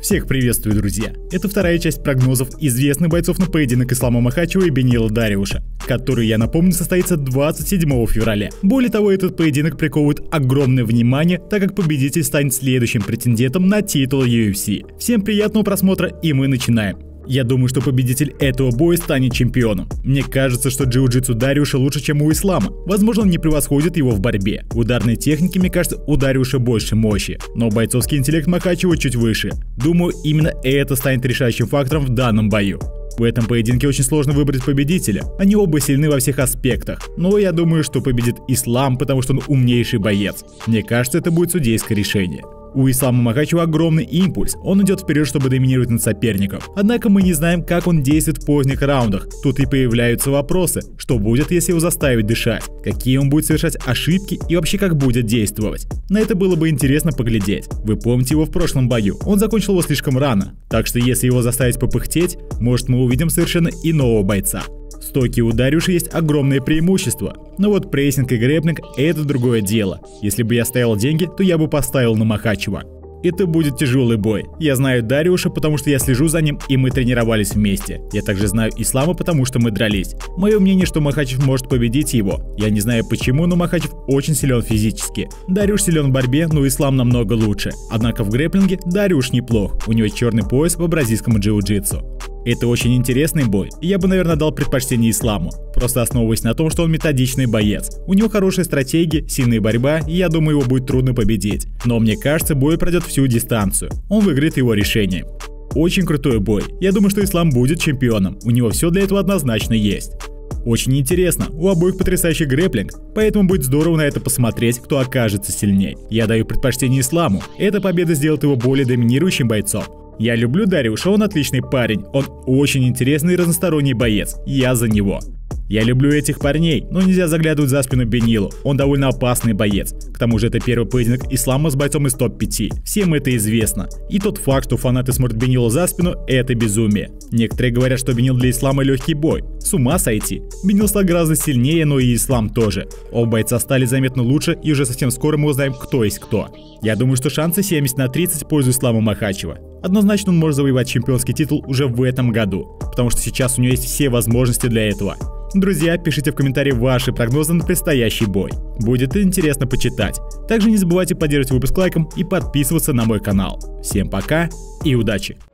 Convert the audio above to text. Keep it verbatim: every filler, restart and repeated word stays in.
Всех приветствую, друзья! Это вторая часть прогнозов известных бойцов на поединок Ислама Махачева и Бенила Дариуша, который, я напомню, состоится двадцать седьмого февраля. Более того, этот поединок приковывает огромное внимание, так как победитель станет следующим претендентом на титул ю эф си. Всем приятного просмотра, и мы начинаем. Я думаю, что победитель этого боя станет чемпионом. Мне кажется, что джиу-джитсу Дариуша лучше, чем у Ислама. Возможно, он не превосходит его в борьбе. В ударной технике, мне кажется, у Дариуша больше мощи, но бойцовский интеллект Махачева чуть выше. Думаю, именно это станет решающим фактором в данном бою. В этом поединке очень сложно выбрать победителя. Они оба сильны во всех аспектах. Но я думаю, что победит Ислам, потому что он умнейший боец. Мне кажется, это будет судейское решение. У Ислама Махачева огромный импульс, он идет вперед, чтобы доминировать над соперником. Однако мы не знаем, как он действует в поздних раундах. Тут и появляются вопросы, что будет, если его заставить дышать, какие он будет совершать ошибки и вообще как будет действовать. На это было бы интересно поглядеть. Вы помните его в прошлом бою, он закончил его слишком рано. Так что если его заставить попыхтеть, может мы увидим совершенно иного бойца. В стойке у Дариуша есть огромное преимущество, но вот прессинг и грэпплинг – это другое дело. Если бы я ставил деньги, то я бы поставил на Махачева. Это будет тяжелый бой. Я знаю Дариуша, потому что я слежу за ним, и мы тренировались вместе. Я также знаю Ислама, потому что мы дрались. Мое мнение, что Махачев может победить его. Я не знаю почему, но Махачев очень силен физически. Дариуш силен в борьбе, но Ислам намного лучше. Однако в грэпплинге Дариуш неплох. У него черный пояс по бразильскому джиу-джитсу. Это очень интересный бой, и я бы, наверное, дал предпочтение Исламу, просто основываясь на том, что он методичный боец. У него хорошая стратегия, сильная борьба, и я думаю, его будет трудно победить. Но мне кажется, бой пройдет всю дистанцию. Он выиграет его решением. Очень крутой бой. Я думаю, что Ислам будет чемпионом. У него все для этого однозначно есть. Очень интересно, у обоих потрясающий грэпплинг, поэтому будет здорово на это посмотреть, кто окажется сильней. Я даю предпочтение Исламу. Эта победа сделает его более доминирующим бойцом. Я люблю Дариуша, он отличный парень, он очень интересный и разносторонний боец, я за него. Я люблю этих парней, но нельзя заглядывать за спину Бенилу, он довольно опасный боец. К тому же это первый поединок Ислама с бойцом из топ пяти, всем это известно. И тот факт, что фанаты смотрят Бенилу за спину, это безумие. Некоторые говорят, что Бенил для Ислама легкий бой. С ума сойти. Бенил стал гораздо сильнее, но и Ислам тоже. Оба бойца стали заметно лучше, и уже совсем скоро мы узнаем, кто есть кто. Я думаю, что шансы семьдесят на тридцать в пользу Ислама Махачева. Однозначно он может завоевать чемпионский титул уже в этом году, потому что сейчас у него есть все возможности для этого. Друзья, пишите в комментарии ваши прогнозы на предстоящий бой. Будет интересно почитать. Также не забывайте поддерживать выпуск лайком и подписываться на мой канал. Всем пока и удачи!